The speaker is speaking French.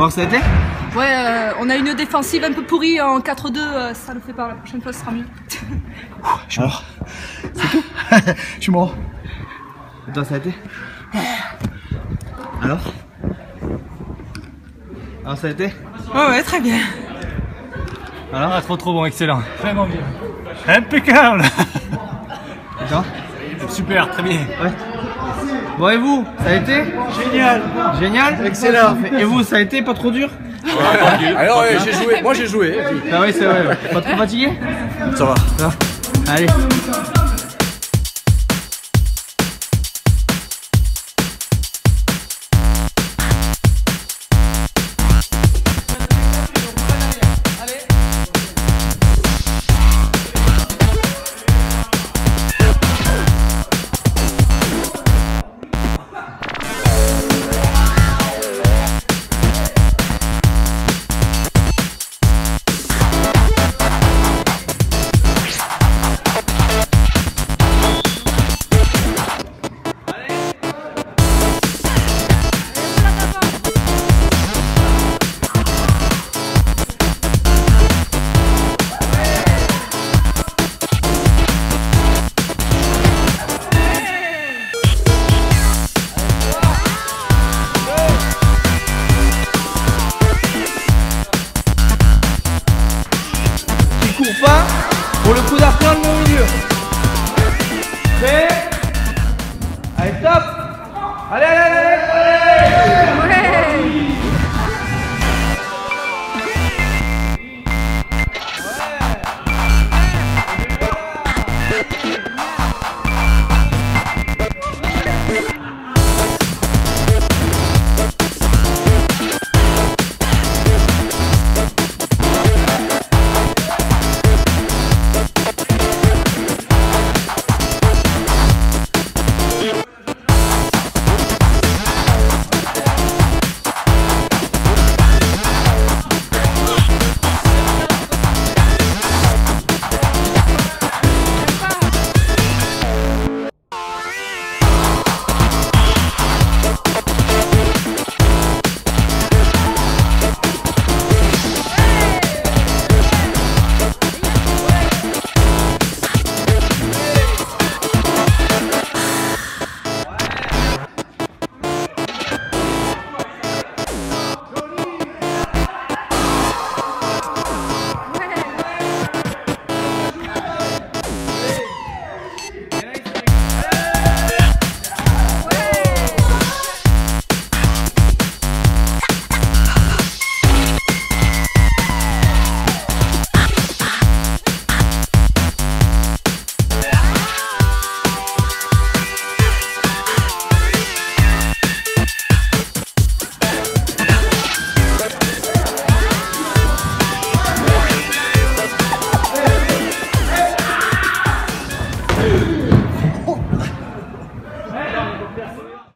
Alors ça a été? Ouais, on a une défensive un peu pourrie en 4-2, ça le fait pas, la prochaine fois ce sera mieux. Je suis mort. C'est tout? Je suis mort. Et toi ça a été? Alors ça a été? Ouais, très bien. Alors trop bon, excellent. Vraiment bien. Impeccable. Et toi? Super, très bien. Ouais. Bon et vous, ça a été? Génial. Génial? Excellent. Et vous, ça a été pas trop dur? Alors ouais, j'ai joué, moi j'ai joué. Ah oui c'est vrai, pas trop fatigué? Ça va. Allez.